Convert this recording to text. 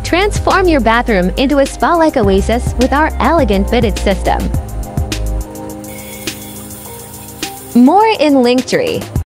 Transform your bathroom into a spa-like oasis with our elegant bidet system. More in Linktree.